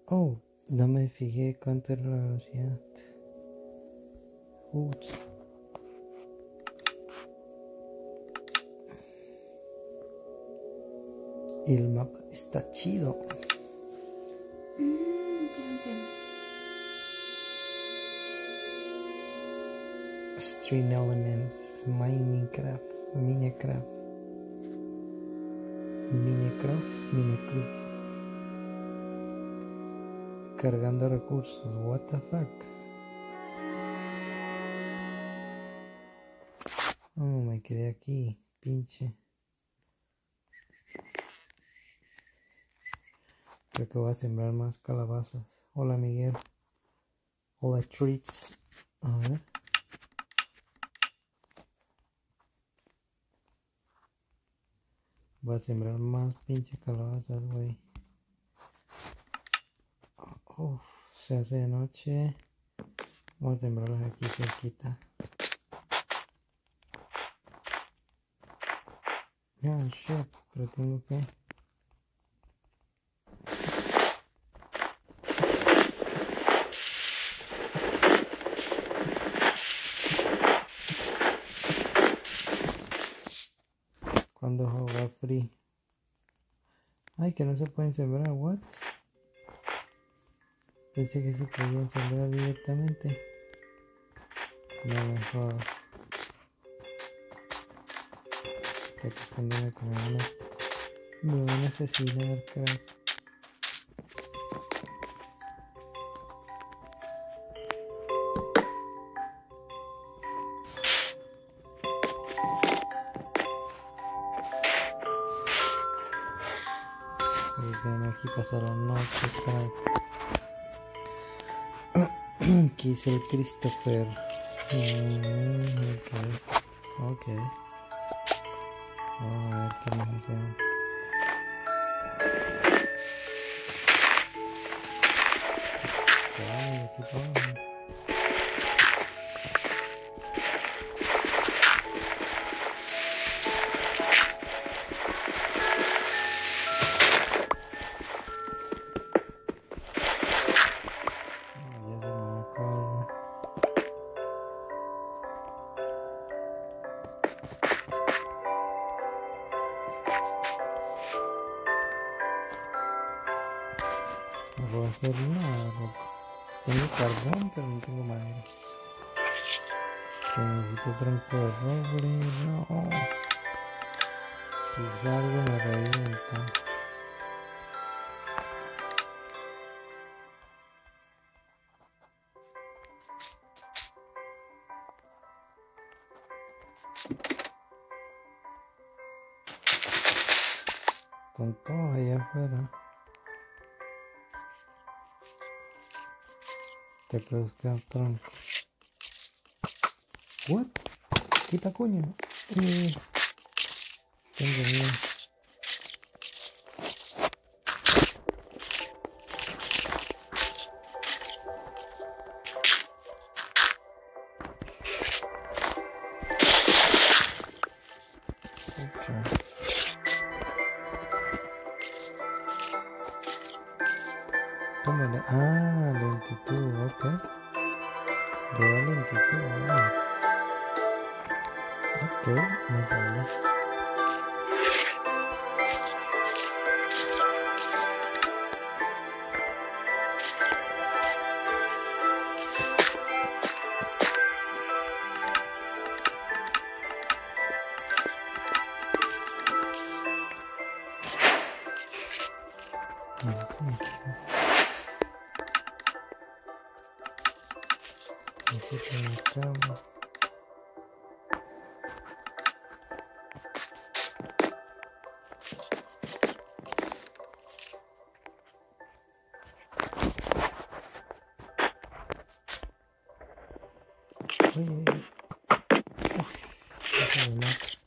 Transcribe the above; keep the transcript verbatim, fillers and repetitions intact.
Oh, no me fijé cuánto era la velocidad. Ups. El mapa está chido. Mm, ya entiendo. String Elements, Minecraft, Minecraft, Minecraft, Minecraft. Cargando recursos, what the fuck. Oh, me quedé aquí, pinche. Creo que voy a sembrar más calabazas. Hola, Miguel. Hola, treats. A ver. Voy a sembrar más pinche calabazas, güey. Uf, se hace de noche. Vamos a sembrarlas aquí cerquita. Yeah, shit, pero tengo que... Cuando jugar free. Ay, que no se pueden sembrar, what? Pensé que se podían sembrar directamente. No me jodas. Te acostumbré como una... Me van a asesinar, crack. Porque aquí pasó la noche, crack. Quise el Christopher. Mm, ok. Ok. Vamos a ver qué más hacemos. Ay, aquí todo. No puedo hacer nada, loco. Tengo carbón, pero no tengo madera. Que necesito tronco de roble, no. Si salgo me revienta. Con todos allá afuera. Te puedo buscar tronco. What? Quita coño. Eh, tengo miedo. Tómale. Ah, lentitud, ok. Le da lentitud, ah. Ok, no sabía. No sé qué es. Necesito una cama. Oye, oye. Uf, eso me mata.